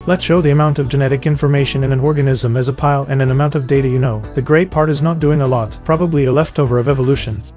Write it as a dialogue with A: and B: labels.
A: Let's show the amount of genetic information in an organism as a pile and an amount of data you know. The gray part is not doing a lot, probably a leftover of evolution.